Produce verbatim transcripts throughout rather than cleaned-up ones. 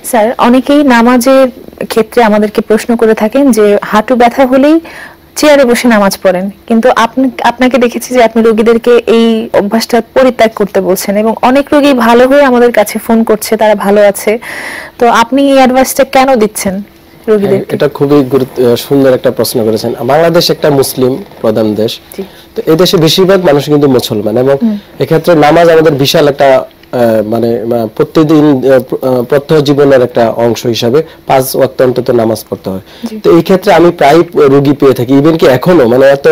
Sir, অনেকেই নামাজের ক্ষেত্রে আমাদেরকে প্রশ্ন করে থাকেন যে হাঁটু ব্যথা হলেই চেয়ারে বসে নামাজ পড়েন, কিন্তু আপনি আপনাকে দেখেছি যে আপনি রোগীদেরকে এই অভ্যাসটা পরিত্যাগ করতে বলছেন এবং অনেক রোগী ভালো হয়ে আমাদের কাছে ফোন করছে, তারা ভালো আছে। তো আপনি এই অ্যাডভাইসটা কেন দিচ্ছেন রোগীদেরকে? এটা খুবই সুন্দর একটা প্রশ্ন করেছেন। বাংলাদেশ একটা মুসলিম প্রধান দেশ, তো এই দেশে বেশিরভাগ মানুষ কিন্তু মুসলমান এবং এক্ষেত্রে নামাজ আমাদের বিশাল একটা মানে প্রতিদিন প্রত্যহ জীবনের একটা অংশ হিসাবে পাঁচ ওয়াক্ত অন্তত নামাজ পড়তে হয়। তো এই ক্ষেত্রে আমি প্রায় রোগী পেয়ে থাকি, ইভেন কি এখনো মানে এত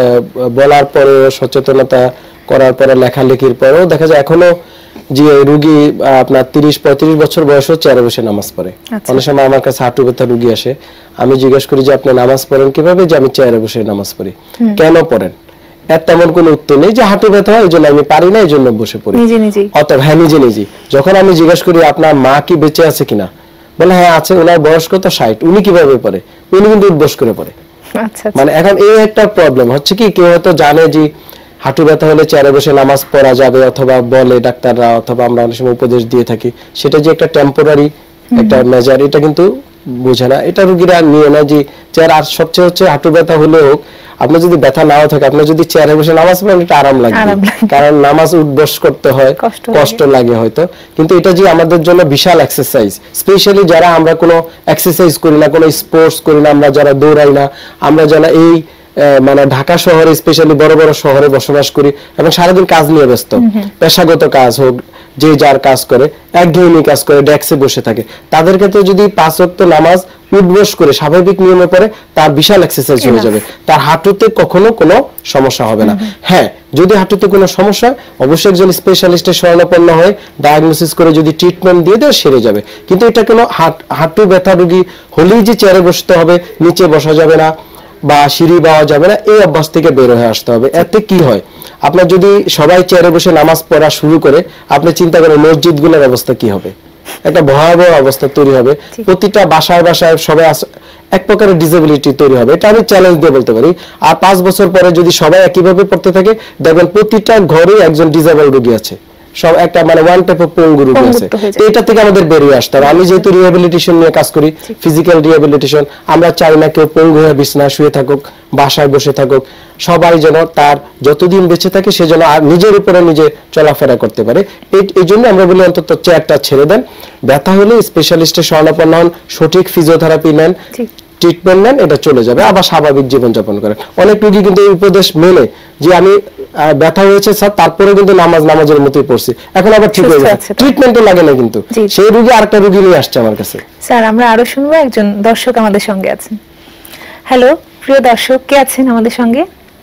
বলার পরেও সচেতনতা করার পরে লেখালেখির পরেও দেখা যায় এখনো যে রোগী আপনার তিরিশ পঁয়ত্রিশ বছর বয়সেও চেয়ারে বসে নামাজ পড়ে। অনেক সময় আমার কাছে হাঁটু ব্যথা রোগী আসে, আমি জিজ্ঞেস করি যে আপনি নামাজ পড়েন কিভাবে, যে আমি চেয়ারে বসে নামাজ পড়ি। কেন পড়েন? এর তেমন কোনো উত্তর নেই যে হাঁটু ব্যথা হয় এই জন্য আমি পারি না এই জন্য বসে পড়ি। অতএব হ্যাঁ নিজে নিজে যখন আমি জিজ্ঞেস করি আপনার মা কি বেঁচে আছে কিনা, বলে হ্যাঁ আছে, ওনার বয়স কত ষাট, উনি কিভাবে পড়ে? উনি কিন্তু উঠবস করে পড়ে। মানে এখন এই একটা প্রবলেম হচ্ছে কি, কেউ হয়তো জানে যে হাঁটু ব্যথা হলে চেয়ারে বসে নামাজ পড়া যাবে, অথবা বলে ডাক্তাররা, অথবা আমরা অনেক সময় উপদেশ দিয়ে থাকি, সেটা যে একটা টেম্পোরারি একটা মেজার, এটা কিন্তু বুঝে না, এটা রোগীরা নিয়ে না যে চেয়ার। আর সবচেয়ে হচ্ছে হাঁটু ব্যথা হলেও আপনার যদি ব্যথা নাও থাকে, আপনার যদি চেয়ারে বসে নামাজ পড়েন এটা আরাম লাগবে, কারণ নামাজ উঠবস করতে হয়, কষ্ট লাগে হয়তো, কিন্তু এটা যে আমাদের জন্য বিশাল এক্সারসাইজ। স্পেশালি যারা আমরা কোনো এক্সারসাইজ করি না, কোনো স্পোর্টস করি না, আমরা যারা দৌড়াই না, আমরা যারা এই মানে ঢাকা শহরে স্পেশালি বড় বড় শহরে বসবাস করি এবং সারাদিন কাজ নিয়ে ব্যস্ত, পেশাগত কাজ হোক, যে যার কাজ করে, একঘেয়েমি কাজ করে, ডেস্কে বসে থাকে, তাদের ক্ষেত্রে যদি পাঁচ ওয়াক্ত নামাজ উঠবস করে স্বাভাবিক নিয়মে পড়ে, তার বিশাল এক্সারসাইজ হয়ে যাবে, তার হাঁটুতে কখনো কোনো সমস্যা হবে না। হ্যাঁ, যদি হাঁটুতে কোনো সমস্যা, অবশ্যই একজন স্পেশালিস্টের শরণাপন্ন হয়ে ডায়াগনোসিস করে যদি ট্রিটমেন্ট দিয়ে দেয় সেরে যাবে। কিন্তু এটা কোনো হাঁটু ব্যথা রোগী হলেই যে চেয়ারে বসতে হবে, নিচে বসা যাবে না বা সিঁড়ি পাওয়া যাবে না, এই অভ্যাস থেকে বের হয়ে আসতে হবে। এতে কি হয়, আপনার যদি সবাই চেয়ারে বসে নামাজ পড়া শুরু করে, আপনি চিন্তা করেন মসজিদগুলোর অবস্থা কি হবে, একটা ভয়াবহ অবস্থা তৈরি হবে। প্রতিটা বাসায় বাসায় সবাই এক প্রকারের ডিসেবিলিটি তৈরি হবে, এটা আমি চ্যালেঞ্জ দিয়ে বলতে পারি। আর পাঁচ বছর পরে যদি সবাই একইভাবে পড়তে থাকে, দেখবেন প্রতিটা ঘরে একজন ডিসেবল রোগী আছে, সব একটা মানে ওয়ান টাইপ অফ পঙ্গু রোগী আছে। তো এটা থেকে আমাদের বেরিয়ে আসতে হবে। আমি যেহেতু রিহ্যাবিলিটেশন নিয়ে কাজ করি, ফিজিক্যাল রিহ্যাবিলিটেশন, আমরা চাই না কেউ পঙ্গু হয়ে বিছানায় শুয়ে থাকুক, বাসায় বসে থাকুক, সবাই যেন তার যতদিন বেঁচে থাকে সে যেন নিজের উপরে নিজে চলাফেরা করতে পারে। এই জন্য আমরা বলি অন্তত চেয়ারটা ছেড়ে দেন, ব্যথা হলে স্পেশালিস্টের শরণাপন্ন হন, সঠিক ফিজিওথেরাপি নেন, ট্রিটমেন্ট নেন, এটা চলে যাবে, আবার স্বাভাবিক জীবনযাপন করেন। অনেক রোগী কিন্তু এই উপদেশ মেনে যে আমি ব্যথা হয়েছে স্যার, তারপরে কিন্তু নামাজ নামাজের মতোই পড়ছি, এখন আবার ঠিক হয়ে যাচ্ছে, ট্রিটমেন্টও লাগে না, কিন্তু সেই রোগী আরেকটা রোগী নিয়ে আসছে আমার কাছে। স্যার, আমরা আরো শুনবো, একজন দর্শক আমাদের সঙ্গে আছেন। হ্যালো, প্রিয় দর্শক, কে আছেন আমাদের সঙ্গে?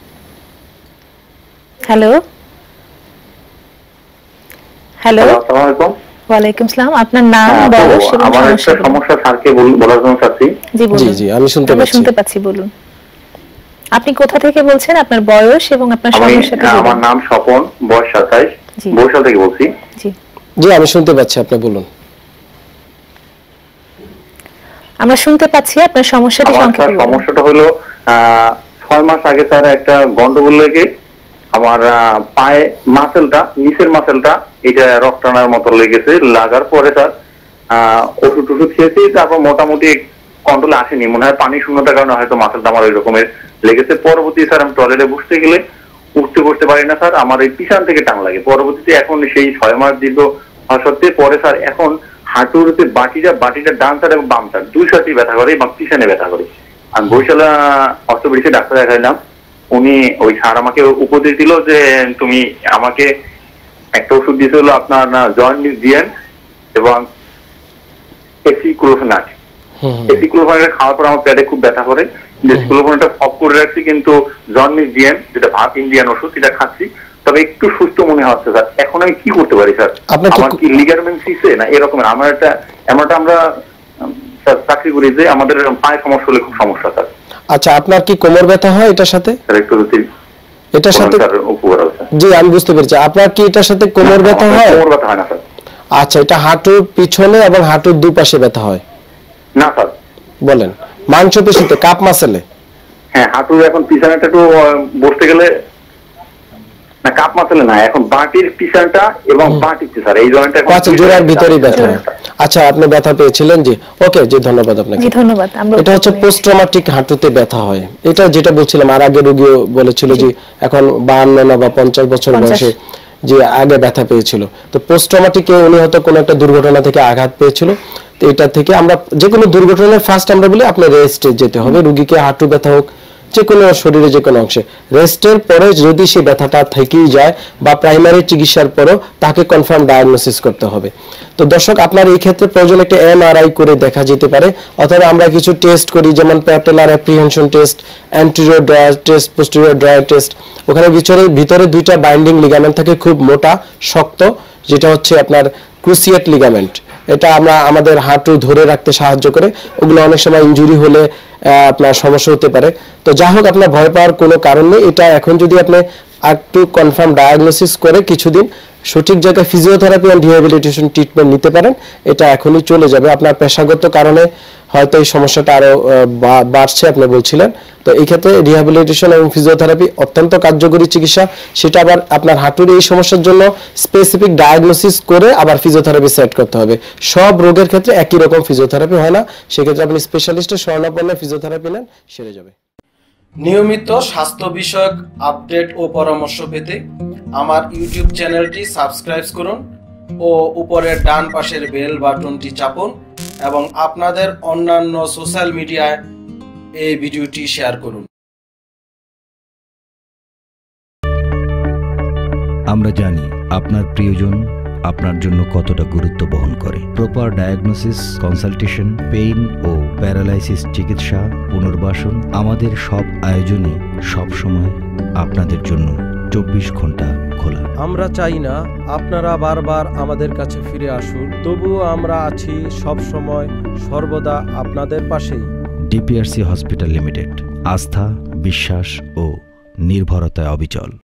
হ্যালো হ্যালো আসসালামু আলাইকুম। ওয়ালাইকুম আসসালাম। আপনার নাম, বয়স এবং আমার একটা সমস্যা স্যারকে বলার জন্য চাচ্ছি। জি জি, আমি শুনতে পাচ্ছি, শুনতে পাচ্ছি, বলুন। আপনি কোথা থেকে বলছেন, আপনার বয়স এবং আপনার সমস্যাটা? আমার নাম স্বপন, বয়স সাতাইশ, বরিশাল থেকে বলছি। জি জি, আমি শুনতে পাচ্ছি, আপনি বলুন। আমরা শুনতে পাচ্ছি, আপনার সমস্যাটা সংক্ষেপে বলুন। সমস্যাটা হলো ছয় মাস আগে স্যার একটা গন্ডগোল লেগে আমার পায়ে মাসেলটা, নিচের মাসেলটা, এটা রক্ত টানার মতো লেগেছে। লাগার পরে স্যার ওষুধ টষুধ খেয়েছি, তারপর মোটামুটি কন্ট্রোলে আসেনি, মনে হয় পানি শূন্যতার কারণে হয়তো মাসেলটা আমার ওই রকমের লেগেছে। পরবর্তী স্যার আমি টয়লেটে বসতে গেলে উঠতে বসতে পারি না স্যার, আমার এই পিছন থেকে টান লাগে। পরবর্তীতে এখন সেই ছয় মাস দীর্ঘ সত্ত্বে পরে স্যার এখন হাঁটুর বাটিটা বাটিটা ডান সাইড এবং বাম সাইড দুই সাইডই ব্যথা করে এবং পিছনে ব্যথা করে। আমি বরিশালে অর্থোপেডিক্সে ডাক্তার দেখাইলাম, উনি ওই স্যার আমাকে উপদেশ দিল যে তুমি আমাকে একটা ওষুধ দিয়েছিল আপনার জয়েন্ট দিয়েন এবং এসিক্লোফেনাক। এসিক্লোফেনাক খাওয়ার পর আমার পেটে খুব ব্যথা করে, এসিক্লোফেনাকটা অফ করে রাখছি, কিন্তু জন্ডিস দিয়েন যেটা ভাত ইন্ডিয়ান ওষুধ সেটা খাচ্ছি, তবে একটু সুস্থ মনে হচ্ছে স্যার। এখন আমি কি করতে পারি স্যার? আমার কি লিগারমেন্ট সিসে না এরকম? আমার একটা এমনটা আমরা চাকরি করি যে আমাদের পায়ে সমস্যা হলে খুব সমস্যা স্যার। আচ্ছা, আপনার কি কোমর ব্যথা হয় এটার সাথে? এটার সাথে? জি, আমি বুঝতে পেরেছি। আপনার কি এটার সাথে কোমর ব্যথা হয়? কোমর ব্যথা হয় না স্যার। আচ্ছা, এটা হাঁটুর পিছনে এবং হাঁটুর দুই পাশে ব্যথা হয়? না স্যার। বলেন, মাংসপেশিতে, কাপ মাসেলে? হ্যাঁ, হাঁটুর এখন পিছনেটা একটু বসতে গেলে না কাপ মাসেলে না, এখন বাটির পিছনটা এবং বাটির পিছন এই জয়েন্টটা আচ্ছা জোড়ার ভিতরেই ব্যথা। আচ্ছা আপনি ব্যথা পেয়েছিলেন, জি ওকে, জি ধন্যবাদ আপনাকে। জি ধন্যবাদ। আমরা এটা হচ্ছে পোস্ট ট্রমাটিক হাঁটুতে ব্যথা হয়, এটা যেটা বলছিলাম আর আগে রোগীও বলেছিল যে এখন বাহান্ন না বা পঞ্চাশ বছর বয়সে যে আগে ব্যথা পেয়েছিল। তো পোস্ট ট্রমাটিকে উনি হয়তো কোনো একটা দুর্ঘটনা থেকে আঘাত পেয়েছিল, তো এটা থেকে আমরা যে কোনো দুর্ঘটনার ফার্স্ট আমরা বলি আপনি রেস্টে যেতে হবে, রোগীকে হাঁটু ব্যথা হোক যে কোনো শরীরে যে কোনো অংশে, রেস্টের পরে যদি সেই ব্যথাটা থেকেই যায় বা প্রাইমারি চিকিৎসার পরেও তাকে কনফার্ম ডায়াগনোসিস করতে হবে। তো দর্শক আপনার এই ক্ষেত্রে প্রয়োজন একটা এমআরআই করে দেখা যেতে পারে, অথবা আমরা কিছু টেস্ট করি যেমন patellar apprehension test, anterior drawer test, posterior drawer test. ওখানে ভিতরে ভিতরে দুইটা বাইন্ডিং লিগামেন্ট থাকে খুব মোটা শক্ত, যেটা হচ্ছে আপনার ক্রুসিয়েট লিগামেন্ট। এটা আমরা আমাদের হাঁটু ধরে রাখতে সাহায্য করে, ওগুলো অনেক সময় ইনজুরি হলে আপনার সমস্যা হতে পারে। তো যা হোক আপনার ভয় পাওয়ার কোনো কারণ নেই, এটা এখন যদি আপনি একটু কনফার্ম ডায়াগনোসিস করে কিছুদিন সঠিক জায়গায় ফিজিওথেরাপি এন্ড রিহ্যাবিলিটেশন ট্রিটমেন্ট নিতে পারেন, এটা এখনই চলে যাবে। আপনার পেশাগত কারণে হয়তো এই সমস্যাটা আরো বাড়ছে আপনি বলছিলেন, তো এই ক্ষেত্রে রিহ্যাবিলিটেশন এবং ফিজিওথেরাপি অত্যন্ত কার্যকরী চিকিৎসা। সেটা আবার আপনার হাঁটুর এই সমস্যার জন্য স্পেসিফিক ডায়াগনোসিস করে আবার ফিজিওথেরাপি সেট করতে হবে। সব রোগের ক্ষেত্রে একই রকম ফিজিওথেরাপি হয় না, সেক্ষেত্রে আপনি স্পেশালিস্টের শরণাপন্ন ফিজিওথেরাপি নেন, সেরে যাবে। নিয়মিত স্বাস্থ্য বিষয়ক আপডেট ও পরামর্শ পেতে আমার ইউটিউব চ্যানেলটি সাবস্ক্রাইব করুন ও উপরের ডান পাশের বেল বাটনটি চাপুন এবং আপনাদের অন্যান্য সোশ্যাল মিডিয়ায় এই ভিডিওটি শেয়ার করুন। আমরা জানি আপনার প্রিয়জন আপনার জন্য কতটা গুরুত্ব বহন করে। প্রপার ডায়াগনোসিস, কনসালটেশন, পেইন ও প্যারালাইসিস চিকিৎসা, পুনর্বাসন, আমাদের সব আয়োজনই সবসময় আপনাদের জন্য চব্বিশ ঘন্টা খোলা। আমরা চাই না আপনারা বারবার আমাদের কাছে ফিরে আসুন, তবুও আমরা আছি সব সময় সর্বদা আপনাদের পাশেই। ডিপিআরসি হসপিটাল লিমিটেড, আস্থা, বিশ্বাস ও নির্ভরতায় অবিচল।